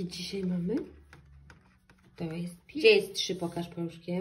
jaki dzisiaj mamy? To jest... Gdzie jest 3? Pokaż paluszkiem.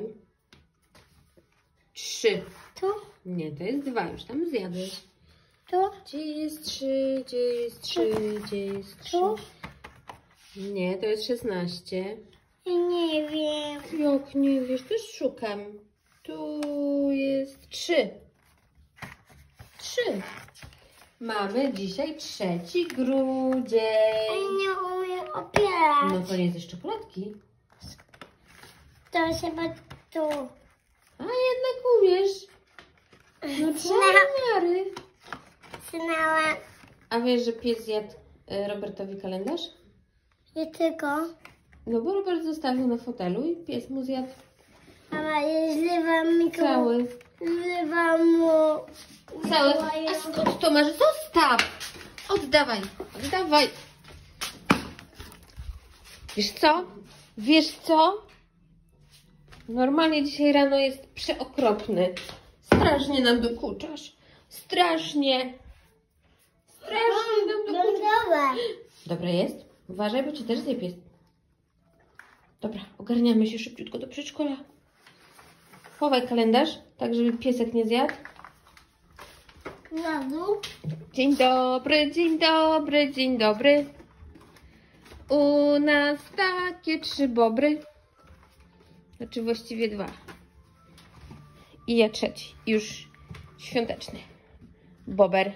3. Tu? Nie, to jest 2. Już tam zjadłeś. Tu? Gdzie jest 3? Gdzie jest 3? Gdzie jest 3? Tu? Nie, to jest 16. Ja nie wiem. Jak nie wiesz, też szukam. Tu jest 3. 3. Mamy dzisiaj 3 grudzień. Ja nie umiem opierać. No to jest jeszcze czekoladki. To chyba tu. A jednak umiesz. No co miary. Znałam. A wiesz, że pies zjadł Robertowi kalendarz? Nie tylko. No bo Robert zostawił na fotelu i pies mu zjadł Mama, ja zlewam mi cały. Zlewam mu. Cały. A skąd to masz? Zostaw! Oddawaj, oddawaj. Wiesz co? Wiesz co? Normalnie dzisiaj rano jest przeokropny. Strasznie nam dokuczasz. Strasznie. Strasznie nam dokuczasz. Dobra jest? Uważaj, bo ci też zje pies. Dobra, ogarniamy się szybciutko do przedszkola. Chowaj kalendarz, tak żeby piesek nie zjadł. Na dół. Dzień dobry, dzień dobry, dzień dobry. U nas takie 3 bobry. Znaczy właściwie 2. I ja 3. Już świąteczny. Bober.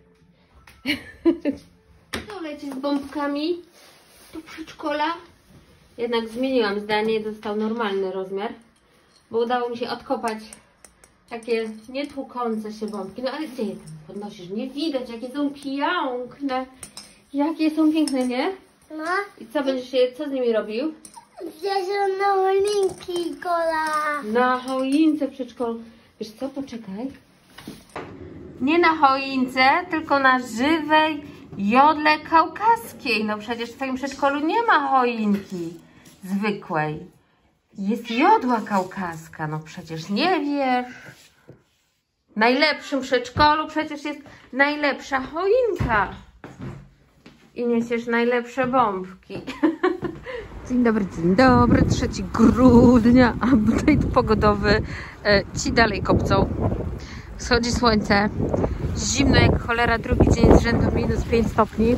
To leci z bombkami do przedszkola. Jednak zmieniłam zdanie i dostał normalny rozmiar. Bo udało mi się odkopać takie nietłukące się bombki. No ale gdzie je tam podnosisz? Nie widać, jakie są piękne. Jakie są piękne, nie? No. I co z nimi robił? Zjadłam na choinki kola. Na choince w przedszkolu. Wiesz co, poczekaj. Nie na choince, tylko na żywej jodle kaukaskiej. No przecież w twoim przedszkolu nie ma choinki zwykłej. Jest jodła kaukaska. No przecież nie wiesz. W najlepszym przedszkolu przecież jest najlepsza choinka. I niesiesz najlepsze bombki. Dzień dobry, 3 grudnia, update pogodowy. Ci dalej kopcą. Wschodzi słońce. Zimno jak cholera, drugi dzień z rzędu minus 5 stopni.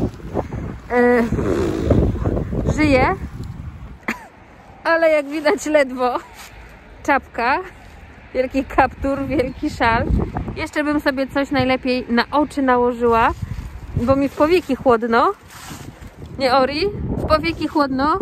Żyję, ale jak widać ledwo. Czapka, wielki kaptur, wielki szal. Jeszcze bym sobie coś najlepiej na oczy nałożyła, bo mi w powieki chłodno. Nie Ori? W powieki chłodno.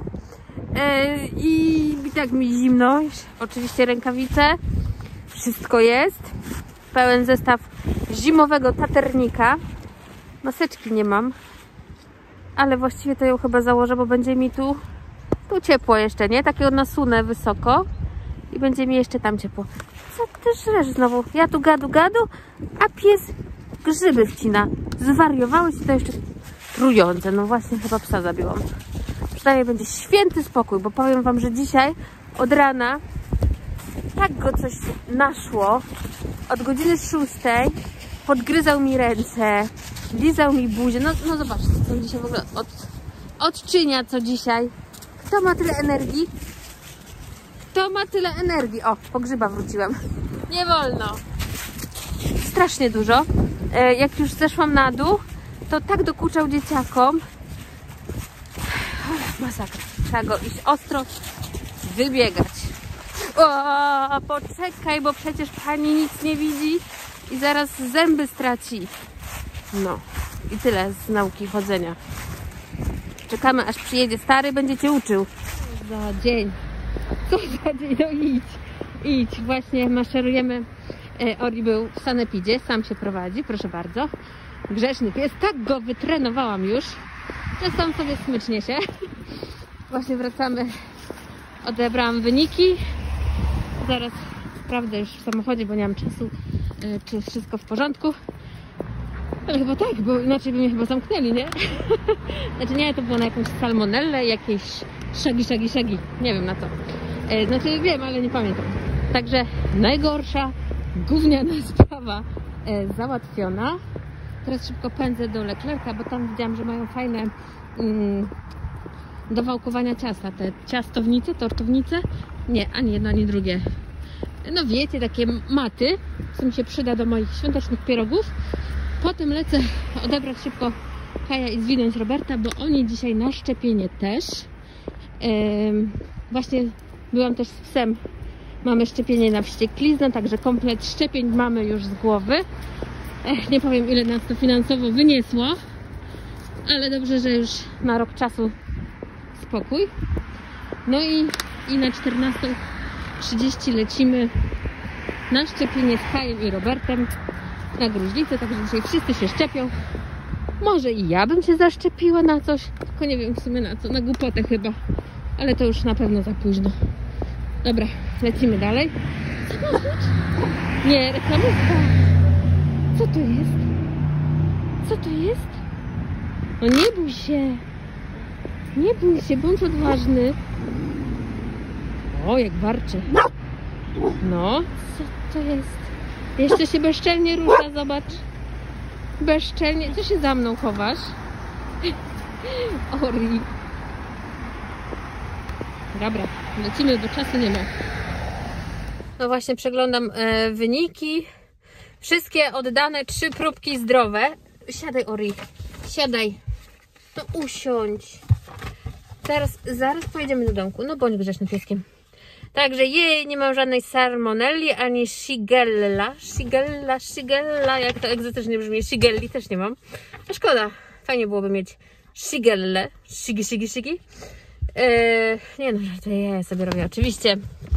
I tak mi zimno. Oczywiście rękawice. Wszystko jest. Pełen zestaw zimowego taternika. Maseczki nie mam. Ale właściwie to ją chyba założę, bo będzie mi tu ciepło jeszcze, nie? Takiego nasunę wysoko. I będzie mi jeszcze tam ciepło. Co ty żresz znowu? Ja tu gadu, a pies grzyby wcina. Zwariowałeś i to jeszcze trujące. No właśnie chyba psa zabiłam. Przynajmniej będzie święty spokój, bo powiem wam, że dzisiaj od rana tak go coś naszło. Od godziny 6 podgryzał mi ręce, lizał mi buzię. No zobaczcie, co dzisiaj w ogóle odczynia, co dzisiaj. Kto ma tyle energii? Kto ma tyle energii? O, po grzyba wróciłam. Nie wolno. Strasznie dużo. Jak już zeszłam na dół, to tak dokuczał dzieciakom. Masakra. Trzeba go iść ostro wybiegać. O, poczekaj, bo przecież pani nic nie widzi i zaraz zęby straci. No i tyle z nauki chodzenia. Czekamy, aż przyjedzie stary, będzie cię uczył. Co za dzień. Co za dzień? No idź. Właśnie maszerujemy. Ori był w sanepidzie, sam się prowadzi, proszę bardzo. Grzeczny pies, tak go wytrenowałam już, że sam sobie smycznie się. Właśnie wracamy, odebrałam wyniki. Zaraz sprawdzę już w samochodzie, bo nie mam czasu, czy jest wszystko w porządku. Ale chyba tak, bo inaczej by mnie chyba zamknęli, nie? Znaczy nie, to było na jakąś salmonellę, jakieś szagi. Nie wiem na co. Znaczy wiem, ale nie pamiętam. Także najgorsza, gówniana sprawa załatwiona. Teraz szybko pędzę do Leclerca, bo tam widziałam, że mają fajne do wałkowania ciasta. Te ciastownice, tortownice. Nie, ani jedno, ani drugie. No wiecie, takie maty, co mi się przyda do moich świątecznych pierogów. Potem lecę odebrać szybko Kaja i zwinąć Roberta, bo oni dzisiaj na szczepienie też. Właśnie byłam też z psem. Mamy szczepienie na wściekliznę, także komplet szczepień mamy już z głowy. Nie powiem, ile nas to finansowo wyniosło, ale dobrze, że już na rok czasu spokój. No i na 14:30 lecimy na szczepienie z Kajem i Robertem na gruźlicę, także dzisiaj wszyscy się szczepią. Może i ja bym się zaszczepiła na coś, tylko nie wiem w sumie na co, na głupotę chyba, ale to już na pewno za późno. Dobra, lecimy dalej. Co masz być? Nie, reklamówka. Co to jest? Co to jest? No nie bój się. Nie bój się, bądź odważny. O, jak warczy. No, co to jest? Jeszcze się bezczelnie rusza, zobacz. Bezczelnie. Co się za mną chowasz? Ori. Dobra, lecimy, bo czasu nie ma. No właśnie, przeglądam wyniki. Wszystkie oddane, 3 próbki zdrowe. Siadaj, Ori. Siadaj. No usiądź. Zaraz pojedziemy do domku. No bądź grzecznym pieskiem. Także jej, nie mam żadnej salmonelli, ani shigella. Shigella, jak to egzotycznie brzmi. Shigelli też nie mam. No szkoda. Fajnie byłoby mieć shigellę. Shigi. Nie no, żartuję, ja sobie robię oczywiście.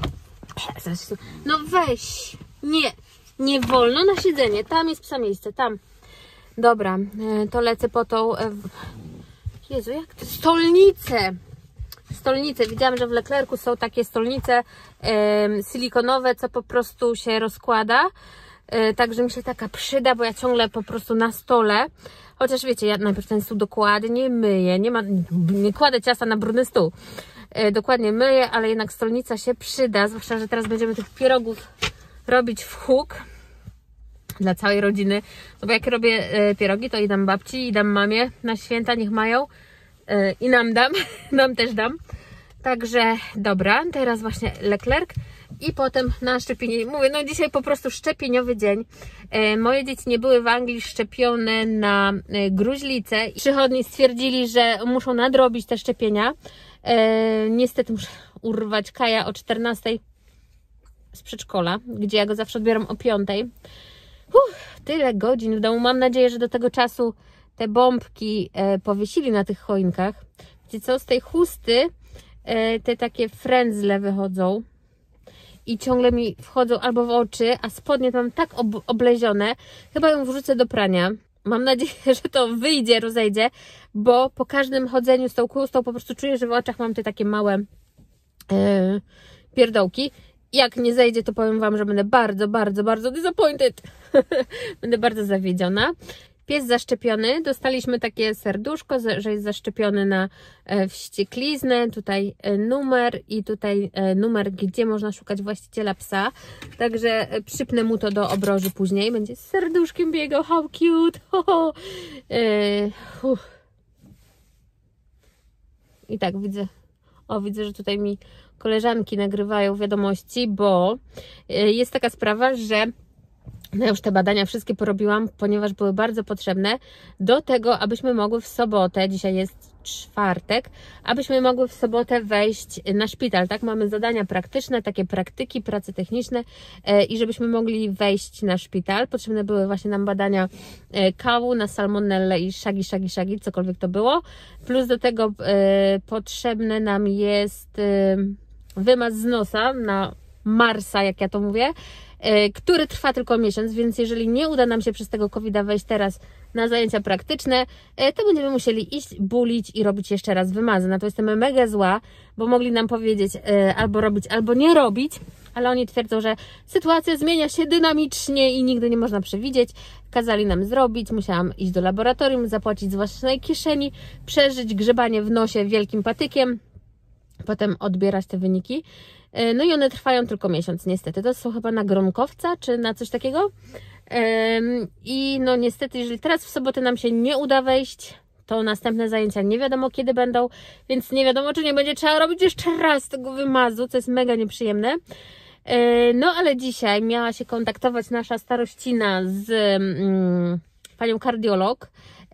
No weź. Nie wolno na siedzenie. Tam jest psa miejsce, tam. Dobra, to lecę po tą... Jezu, jak to? Stolnice. Widziałam, że w Leclercu są takie stolnice silikonowe, co po prostu się rozkłada. Także mi się taka przyda, bo ja ciągle po prostu na stole. Chociaż wiecie, ja najpierw ten stół dokładnie myję. Nie kładę ciasta na brudny stół. Dokładnie myję, ale jednak stolnica się przyda. Zwłaszcza, że teraz będziemy tych pierogów robić w huk dla całej rodziny. No bo jak robię pierogi, to i dam babci, i dam mamie na święta, niech mają. I nam też dam. Także dobra, teraz właśnie Leclerc i potem na szczepienie. Mówię, no dzisiaj po prostu szczepieniowy dzień. Moje dzieci nie były w Anglii szczepione na gruźlicę. Przychodni stwierdzili, że muszą nadrobić te szczepienia. Niestety muszę urwać Kaja o 14:00 z przedszkola, gdzie ja go zawsze odbieram o 5:00. Tyle godzin w domu. Mam nadzieję, że do tego czasu te bombki powiesili na tych choinkach. Wiecie co, z tej chusty te takie frędzle wychodzą i ciągle mi wchodzą albo w oczy, a spodnie mam tak oblezione. Chyba ją wrzucę do prania. Mam nadzieję, że to wyjdzie, rozejdzie, bo po każdym chodzeniu z tą chustą po prostu czuję, że w oczach mam te takie małe pierdołki. Jak nie zejdzie, to powiem Wam, że będę bardzo disappointed. Będę bardzo zawiedziona. Pies zaszczepiony. Dostaliśmy takie serduszko, że jest zaszczepiony na wściekliznę. Tutaj numer i tutaj numer, gdzie można szukać właściciela psa. Także przypnę mu to do obroży później. Będzie z serduszkiem biegał. How cute! I tak widzę. Widzę, że tutaj mi koleżanki nagrywają wiadomości, bo jest taka sprawa, że no już te badania wszystkie porobiłam, ponieważ były bardzo potrzebne do tego, abyśmy mogły w sobotę, dzisiaj jest czwartek, abyśmy mogły w sobotę wejść na szpital, tak? Mamy zadania praktyczne, takie praktyki, prace techniczne i żebyśmy mogli wejść na szpital. Potrzebne były właśnie nam badania kału na salmonellę i szagi, cokolwiek to było. Plus do tego potrzebne nam jest wymaz z nosa na Marsa, jak ja to mówię, który trwa tylko miesiąc, więc jeżeli nie uda nam się przez tego COVID-a wejść teraz na zajęcia praktyczne, to będziemy musieli iść, bulić i robić jeszcze raz wymazy. Na to jestem mega zła, bo mogli nam powiedzieć albo robić, albo nie robić, ale oni twierdzą, że sytuacja zmienia się dynamicznie i nigdy nie można przewidzieć. Kazali nam zrobić, musiałam iść do laboratorium, zapłacić z własnej kieszeni, przeżyć grzebanie w nosie wielkim patykiem, potem odbierać te wyniki. No i one trwają tylko miesiąc, niestety. To są chyba na gronkowca, czy na coś takiego. I no niestety, jeżeli teraz w sobotę nam się nie uda wejść, to następne zajęcia nie wiadomo kiedy będą, więc nie wiadomo, czy nie będzie trzeba robić jeszcze raz tego wymazu, co jest mega nieprzyjemne. No ale dzisiaj miała się kontaktować nasza starościna z panią kardiolog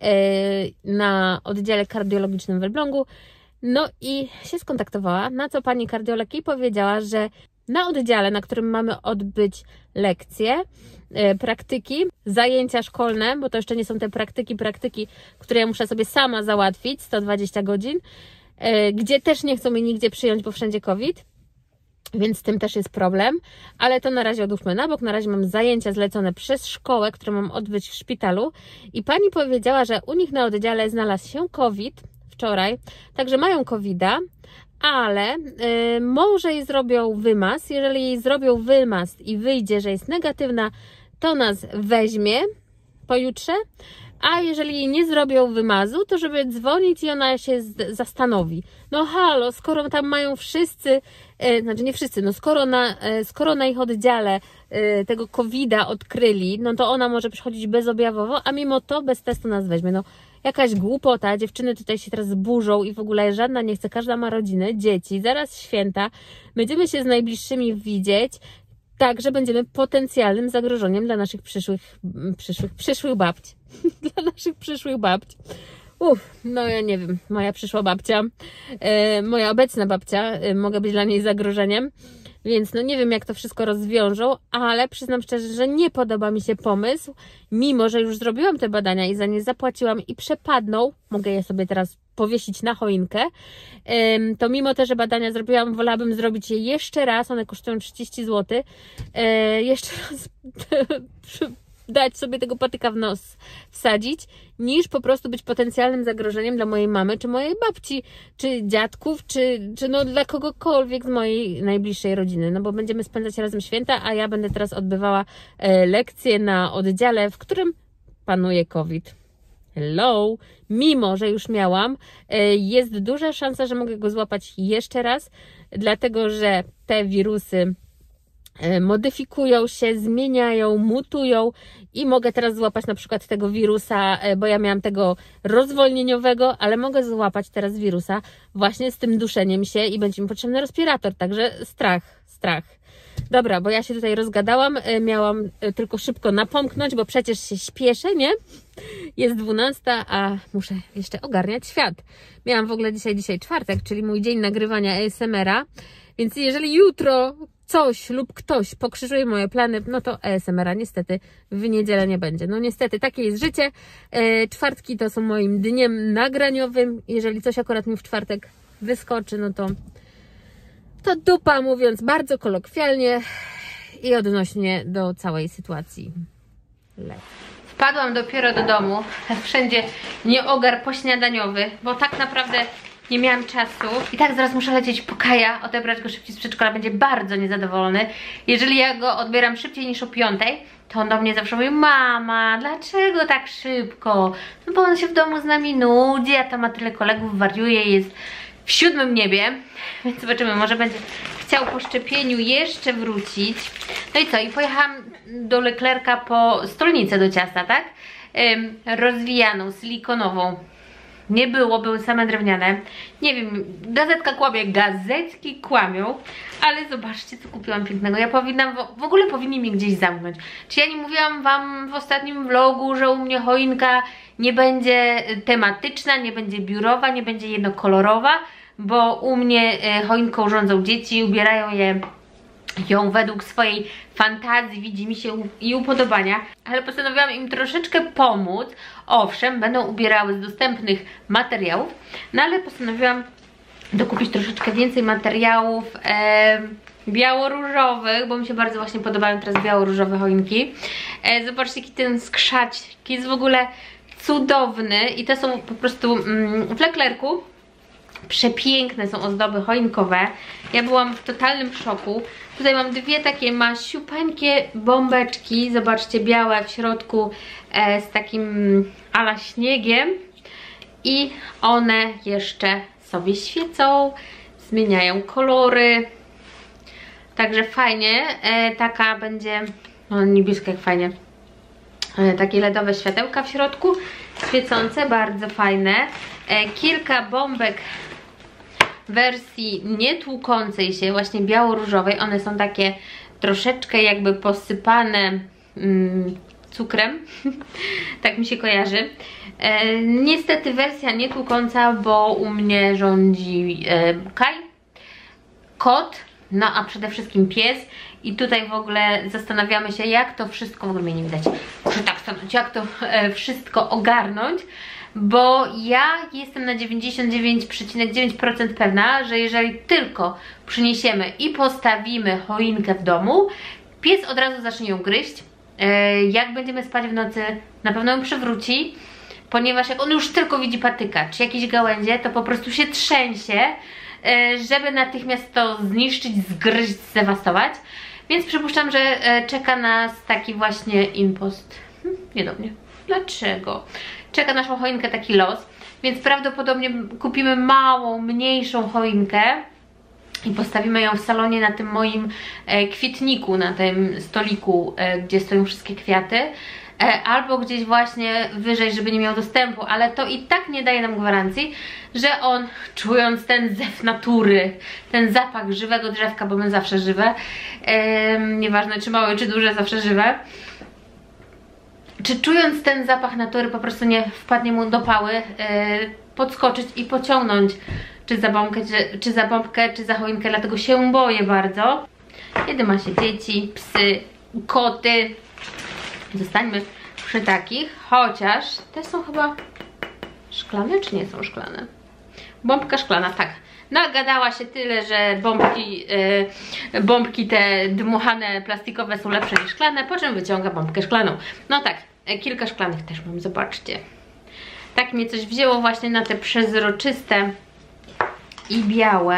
na oddziale kardiologicznym w Elblągu. No i się skontaktowała, na co pani kardiolog jej powiedziała, że na oddziale, na którym mamy odbyć lekcje, praktyki, zajęcia szkolne, bo to jeszcze nie są te praktyki, które ja muszę sobie sama załatwić, 120 godzin, gdzie też nie chcą mnie nigdzie przyjąć, bo wszędzie COVID, więc z tym też jest problem, ale to na razie odłóżmy na bok. Na razie mam zajęcia zlecone przez szkołę, które mam odbyć w szpitalu i pani powiedziała, że u nich na oddziale znalazł się COVID wczoraj, także mają COVID-a, ale może jej zrobią wymaz. Jeżeli jej zrobią wymaz i wyjdzie, że jest negatywna, to nas weźmie pojutrze, a jeżeli jej nie zrobią wymazu, to żeby dzwonić i ona się zastanowi. No halo, skoro tam mają wszyscy, znaczy nie wszyscy, no skoro na ich oddziale tego COVID-a odkryli, no to ona może przychodzić bezobjawowo, a mimo to bez testu nas weźmie. No jakaś głupota, dziewczyny tutaj się teraz burzą i w ogóle żadna nie chce, każda ma rodzinę, dzieci, zaraz święta, będziemy się z najbliższymi widzieć, także będziemy potencjalnym zagrożeniem dla naszych przyszłych babci. Dla naszych przyszłych babci. No ja nie wiem, moja przyszła babcia, moja obecna babcia, mogę być dla niej zagrożeniem, więc no nie wiem jak to wszystko rozwiążą, ale przyznam szczerze, że nie podoba mi się pomysł, mimo że już zrobiłam te badania i za nie zapłaciłam i przepadną, mogę je sobie teraz powiesić na choinkę, to mimo te, że badania zrobiłam, wolałabym zrobić je jeszcze raz, one kosztują 30 zł, jeszcze raz dać sobie tego patyka w nos wsadzić, niż po prostu być potencjalnym zagrożeniem dla mojej mamy, czy mojej babci, czy dziadków, czy no dla kogokolwiek z mojej najbliższej rodziny, no bo będziemy spędzać razem święta, a ja będę teraz odbywała lekcje na oddziale, w którym panuje COVID. Hello! Mimo, że już miałam, jest duża szansa, że mogę go złapać jeszcze raz, dlatego, że te wirusy modyfikują się, zmieniają, mutują i mogę teraz złapać na przykład tego wirusa, bo ja miałam tego rozwolnieniowego, ale mogę złapać teraz wirusa właśnie z tym duszeniem się i będzie mi potrzebny respirator, także strach. Dobra, bo ja się tutaj rozgadałam, miałam tylko szybko napomknąć, bo przecież się śpieszę, nie? Jest 12, a muszę jeszcze ogarniać świat. Miałam w ogóle dzisiaj czwartek, czyli mój dzień nagrywania ASMR-a, więc jeżeli jutro coś lub ktoś pokrzyżuje moje plany, no to ASMR-a niestety w niedzielę nie będzie. No niestety, takie jest życie. Czwartki to są moim dniem nagraniowym. Jeżeli coś akurat mi w czwartek wyskoczy, no to dupa, mówiąc bardzo kolokwialnie i odnośnie do całej sytuacji. Wpadłam dopiero do domu. Wszędzie nieogar pośniadaniowy, bo tak naprawdę nie miałam czasu. I tak zaraz muszę lecieć po Kaja, odebrać go szybciej z przedszkola, będzie bardzo niezadowolony. Jeżeli ja go odbieram szybciej niż o 5, to on do mnie zawsze mówi: mama, dlaczego tak szybko? No bo on się w domu z nami nudzi, a tam ma tyle kolegów, wariuje, jest w 7. niebie. Więc zobaczymy, może będzie chciał po szczepieniu jeszcze wrócić. No i co? I pojechałam do Leclerca po stolnicę do ciasta, tak? Rozwijaną, silikonową. Nie było, były same drewniane. Nie wiem, gazetka kłamie, gazetki kłamią, ale zobaczcie, co kupiłam pięknego. Ja powinnam, w ogóle powinni mnie gdzieś zamknąć. Czy ja nie mówiłam wam w ostatnim vlogu, że u mnie choinka nie będzie tematyczna, nie będzie biurowa, nie będzie jednokolorowa, bo u mnie choinką rządzą dzieci i ubierają ją według swojej fantazji, widzimisię i upodobania, ale postanowiłam im troszeczkę pomóc. Owszem, będą ubierały z dostępnych materiałów, no ale postanowiłam dokupić troszeczkę więcej materiałów biało-różowych, bo mi się bardzo właśnie podobają teraz biało-różowe choinki. Zobaczcie, jaki ten skrzacik jest w ogóle cudowny i te są po prostu w Leclercu. Przepiękne są ozdoby choinkowe. Ja byłam w totalnym szoku. Tutaj mam dwie takie masiupeńkie bombeczki. Zobaczcie, białe w środku z takim ala śniegiem. I one jeszcze sobie świecą, zmieniają kolory. Także fajnie. Taka będzie, no niebieska jak fajnie. Takie LEDowe światełka w środku. świecące, bardzo fajne. Kilka bombek w wersji nietłukącej się, właśnie biało-różowej. One są takie troszeczkę jakby posypane cukrem. Tak mi się kojarzy. Niestety wersja nietłukąca, bo u mnie rządzi Kaj, kot, no a przede wszystkim pies. I tutaj w ogóle zastanawiamy się, jak to wszystko, w ogóle mnie nie widać, muszę tak stanąć, jak to wszystko ogarnąć, bo ja jestem na 99,9% pewna, że jeżeli tylko przyniesiemy i postawimy choinkę w domu, pies od razu zacznie ją gryźć. Jak będziemy spać w nocy, na pewno ją przewróci, ponieważ jak on już tylko widzi patyka czy jakieś gałęzie, to po prostu się trzęsie, żeby natychmiast to zniszczyć, zgryźć, zdewastować. Więc przypuszczam, że czeka nas taki właśnie impost. Nie do mnie. Dlaczego? Czeka naszą choinkę taki los, więc prawdopodobnie kupimy małą, mniejszą choinkę i postawimy ją w salonie na tym moim kwietniku, na tym stoliku, gdzie stoją wszystkie kwiaty, albo gdzieś właśnie wyżej, żeby nie miał dostępu, ale to i tak nie daje nam gwarancji, że on, czując ten zew natury, ten zapach żywego drzewka, bo my zawsze żywe, nieważne czy małe, czy duże, zawsze żywe, czy czując ten zapach natury po prostu nie wpadnie mu do pały, podskoczyć i pociągnąć czy za bombkę, czy za choinkę, dlatego się boję bardzo. Kiedy ma się dzieci, psy, koty, zostańmy przy takich, chociaż te są chyba szklane, czy nie są szklane? Bombka szklana, tak. Nagadała się tyle, że bombki te dmuchane plastikowe są lepsze niż szklane, po czym wyciąga bombkę szklaną. No tak, kilka szklanych też mam, zobaczcie. Tak mnie coś wzięło właśnie na te przezroczyste i białe.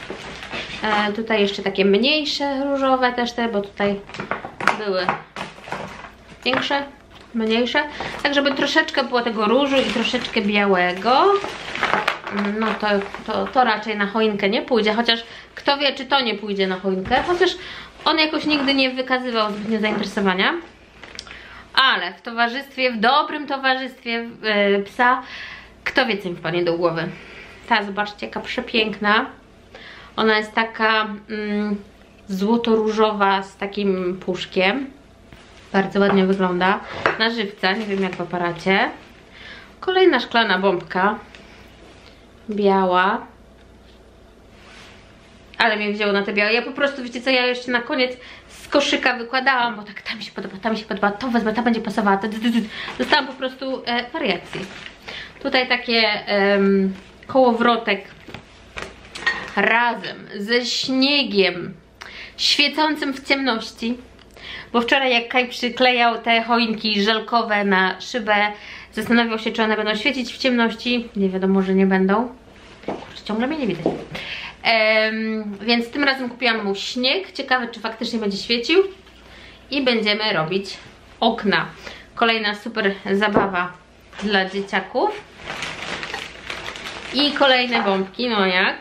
Tutaj jeszcze takie mniejsze, różowe też te, bo tutaj były większe, mniejsze. Tak, żeby troszeczkę było tego różu i troszeczkę białego. No to raczej na choinkę nie pójdzie, chociaż kto wie, czy to nie pójdzie na choinkę, chociaż on jakoś nigdy nie wykazywał zbytnio zainteresowania. Ale w towarzystwie, w dobrym towarzystwie psa, kto wie, co mi wpadnie do głowy. Ta, zobaczcie, jaka przepiękna. Ona jest taka złoto-różowa z takim puszkiem. Bardzo ładnie wygląda. Na żywca, nie wiem jak w aparacie. Kolejna szklana bombka. Biała. Ale mnie wzięło na te białe. Ja po prostu, wiecie co, ja jeszcze na koniec z koszyka wykładałam, bo tak ta mi się podoba, to wezmę, ta będzie pasowała. Dostałam po prostu wariacji. Tutaj takie kołowrotek razem ze śniegiem świecącym w ciemności, bo wczoraj jak Kaj przyklejał te choinki żelkowe na szybę, zastanawiał się, czy one będą świecić w ciemności. Nie wiadomo, że nie będą. Kurczę, ciągle mnie nie widać. Więc tym razem kupiłam mu śnieg. Ciekawe, czy faktycznie będzie świecił. I będziemy robić okna. Kolejna super zabawa dla dzieciaków. I kolejne bombki, no jak?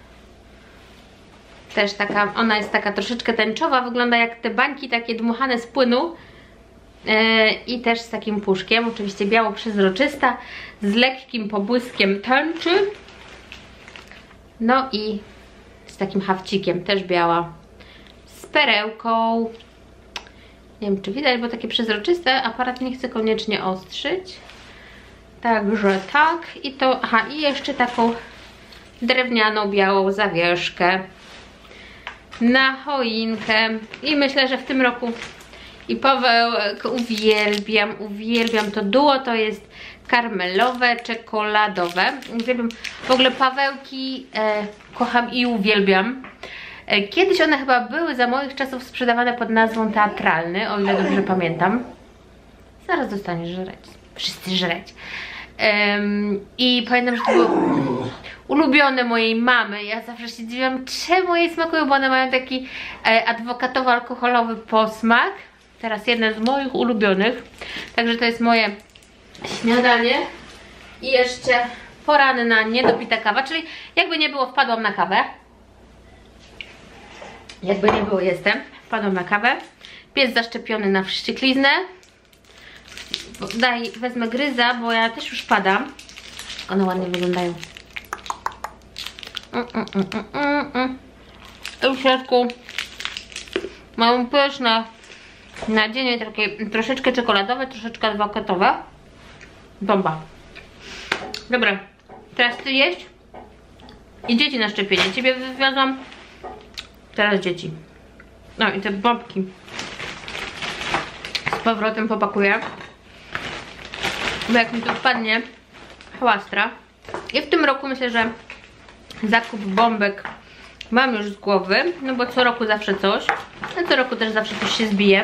Też taka, ona jest taka troszeczkę tęczowa, wygląda jak te bańki takie dmuchane z płynu. I też z takim puszkiem, oczywiście biało przezroczysta, z lekkim pobłyskiem tęczy. No i z takim hafcikiem, też biała, z perełką. Nie wiem, czy widać, bo takie przezroczyste, aparat nie chce koniecznie ostrzyć. Także tak, i to, aha, i jeszcze taką drewnianą, białą zawieszkę na choinkę. I myślę, że w tym roku i Pawełek uwielbiam to duo, to jest karmelowe, czekoladowe. Uwielbiam, w ogóle Pawełki kocham i uwielbiam. Kiedyś one chyba były za moich czasów sprzedawane pod nazwą Teatralny, o ile dobrze pamiętam. Zaraz dostaniesz żreć, wszyscy żreć. I pamiętam, że to było ulubione mojej mamy. Ja zawsze się dziwiłam, czemu jej smakują, bo one mają taki adwokatowo-alkoholowy posmak. Teraz jeden z moich ulubionych. Także to jest moje śniadanie. I jeszcze poranna, niedopita kawa. Czyli jakby nie było, wpadłam na kawę. Jakby nie było, wpadłam na kawę. Pies zaszczepiony na wściekliznę. Wezmę gryza, bo ja też już padam. One ładnie wyglądają. I w środku mają pyszne nadzienie, takie troszeczkę czekoladowe, troszeczkę awokatowe. Bomba. Dobra, teraz ty jeść i dzieci na szczepienie. Ciebie wywiozłam, teraz dzieci. No i te bombki z powrotem popakuję, bo jak mi tu wpadnie chłastra. I w tym roku myślę, że zakup bombek mam już z głowy, no bo co roku zawsze coś, a co roku też zawsze coś się zbije.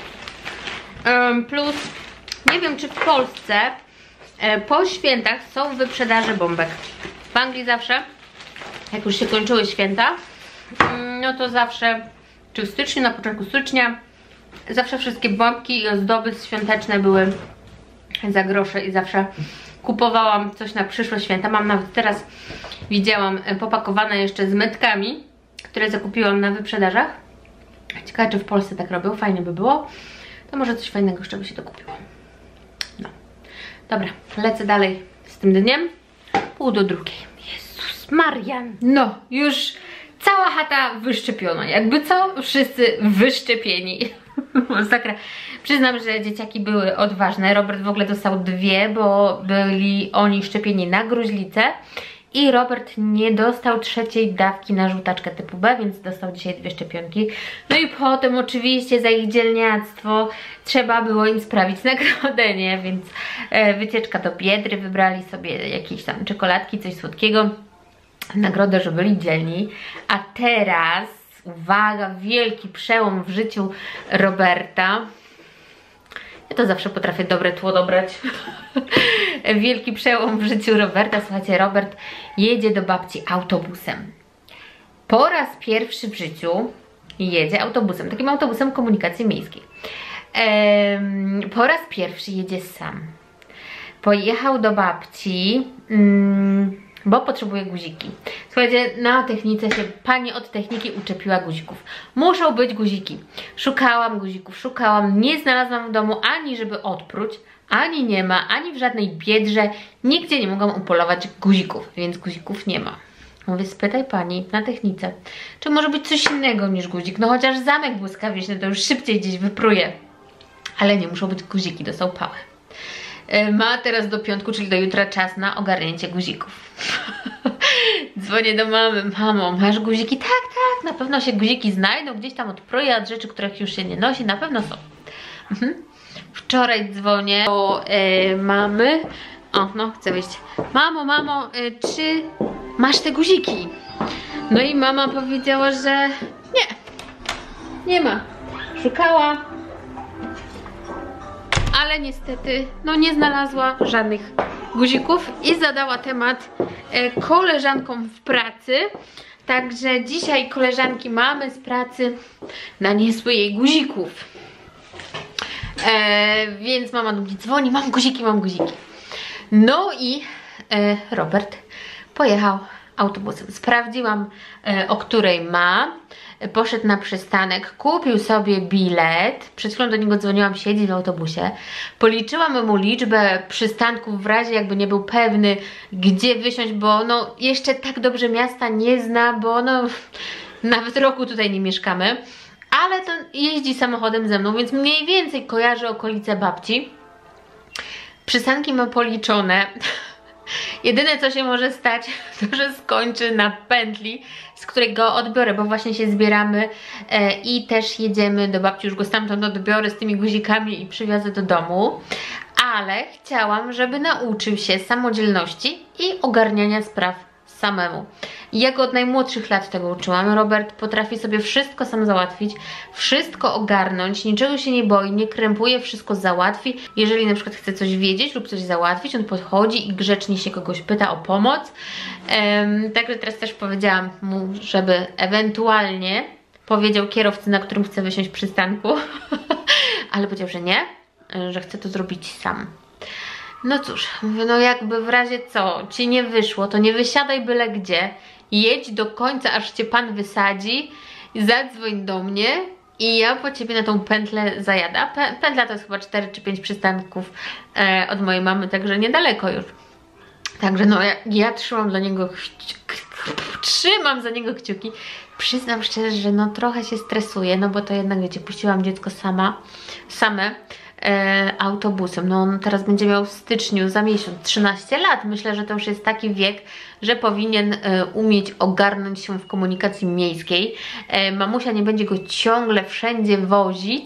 Plus nie wiem, czy w Polsce po świętach są wyprzedaże bombek. W Anglii zawsze, jak już się kończyły święta, no to zawsze, czy w styczniu, na początku stycznia, zawsze wszystkie bombki i ozdoby świąteczne były za grosze i zawsze kupowałam coś na przyszłe święta. Mam nawet teraz, widziałam, popakowane jeszcze z metkami, które zakupiłam na wyprzedażach. Ciekawe, czy w Polsce tak robią, fajnie by było. To może coś fajnego jeszcze by się dokupiło. No. Dobra, lecę dalej z tym dniem. 1:30. Jezus Marian. No, już cała chata wyszczepiona. Jakby co? Wszyscy wyszczepieni. Masakra. Przyznam, że dzieciaki były odważne. Robert w ogóle dostał 2, bo byli oni szczepieni na gruźlicę. I Robert nie dostał 3. dawki na żółtaczkę typu B, więc dostał dzisiaj 2 szczepionki. No i potem oczywiście za ich dzielniactwo trzeba było im sprawić nagrodę, nie? Więc wycieczka do Biedry, wybrali sobie jakieś tam czekoladki, coś słodkiego. Nagrodę, że byli dzielni. A teraz, uwaga, wielki przełom w życiu Roberta. Ja to zawsze potrafię dobre tło dobrać. Wielki przełom w życiu Roberta. Słuchajcie, Robert jedzie do babci autobusem. Po raz pierwszy w życiu jedzie autobusem, takim autobusem komunikacji miejskiej. Po raz pierwszy jedzie sam. Pojechał do babci, bo potrzebuje guziki. Słuchajcie, na technice się pani od techniki uczepiła guzików. Muszą być guziki. Szukałam guzików, szukałam, nie znalazłam w domu ani żeby odpróć, ani nie ma, ani w żadnej Biedrze, nigdzie nie mogłam upolować guzików, więc guzików nie ma. Mówię, spytaj pani na technice, czy może być coś innego niż guzik, no chociaż zamek błyskawiczny to już szybciej gdzieś wypruje. Ale nie, muszą być guziki, dostał pałę. Ma teraz do piątku, czyli do jutra, czas na ogarnięcie guzików. Dzwonię do mamy, mamo, masz guziki? Tak, tak, na pewno się guziki znajdą, gdzieś tam odproję od rzeczy, których już się nie nosi, na pewno są. Wczoraj dzwonię do mamy. O, no, chcę wyjść. Mamo, czy masz te guziki? No i mama powiedziała, że nie ma. Szukała, ale niestety no nie znalazła żadnych guzików i zadała temat koleżankom w pracy. Także dzisiaj koleżanki mamy z pracy naniosły jej guzików. Więc mama do mnie dzwoni, mam guziki, mam guziki. No i Robert pojechał autobusem. Sprawdziłam, o której ma. Poszedł na przystanek, kupił sobie bilet. Przed chwilą do niego dzwoniłam, siedzi w autobusie. Policzyłam mu liczbę przystanków w razie jakby nie był pewny, gdzie wysiąść, bo no jeszcze tak dobrze miasta nie zna, bo no nawet roku tutaj nie mieszkamy. Ale to jeździ samochodem ze mną, więc mniej więcej kojarzy okolice babci. Przystanki ma policzone. Jedyne co się może stać, to że skończy na pętli, z której go odbiorę, bo właśnie się zbieramy i też jedziemy do babci, już go stamtąd odbiorę z tymi guzikami i przywiozę do domu. Ale chciałam, żeby nauczył się samodzielności i ogarniania spraw samemu. Ja go od najmłodszych lat tego uczyłam. Robert potrafi sobie wszystko sam załatwić, wszystko ogarnąć, niczego się nie boi, nie krępuje, wszystko załatwi. Jeżeli na przykład chce coś wiedzieć lub coś załatwić, on podchodzi i grzecznie się kogoś pyta o pomoc. Także teraz też powiedziałam mu, żeby ewentualnie powiedział kierowcy, na którym chce wysiąść w przystanku, ale powiedział, że nie, że chce to zrobić sam. No cóż, mówię, no jakby w razie co ci nie wyszło, to nie wysiadaj byle gdzie, jedź do końca, aż cię pan wysadzi, zadzwoń do mnie I ja po ciebie na tą pętlę zajadę. Pętla to jest chyba 4 czy 5 przystanków od mojej mamy, także niedaleko już. Także no, ja trzymam za niego kciuki. Przyznam szczerze, że no trochę się stresuję, no bo to jednak, wiecie, puściłam dziecko same autobusem. No on teraz będzie miał w styczniu za miesiąc 13 lat. Myślę, że to już jest taki wiek, że powinien umieć ogarnąć się w komunikacji miejskiej. Mamusia nie będzie go ciągle wszędzie wozić.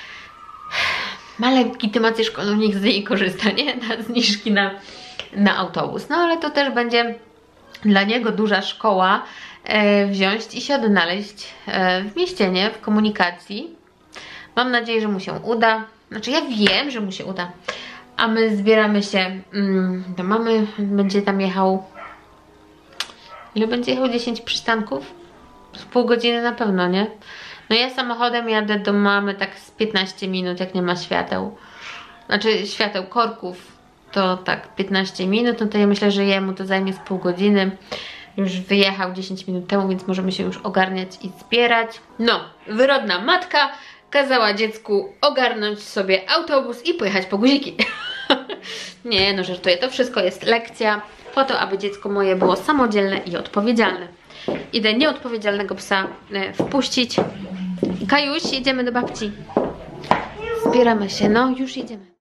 Ma legitymację szkolną, niech z niej korzysta, nie? Na zniżki na autobus. No ale to też będzie dla niego duża szkoła wziąć i się odnaleźć w mieście, nie? W komunikacji. Mam nadzieję, że mu się uda. Znaczy ja wiem, że mu się uda. A my zbieramy się do mamy. Będzie tam jechał... Ile będzie jechał? 10 przystanków? Z pół godziny na pewno, nie? No ja samochodem jadę do mamy tak z 15 minut, jak nie ma świateł. Znaczy świateł, korków. To tak 15 minut. No to ja myślę, że jemu to zajmie z pół godziny. Już wyjechał 10 minut temu, więc możemy się już ogarniać i zbierać. No, wyrodna matka kazała dziecku ogarnąć sobie autobus i pojechać po guziki. Nie, no żartuję. To wszystko jest lekcja po to, aby dziecko moje było samodzielne i odpowiedzialne. Idę nieodpowiedzialnego psa wpuścić. Kajuś, jedziemy do babci. Zbieramy się, no już jedziemy.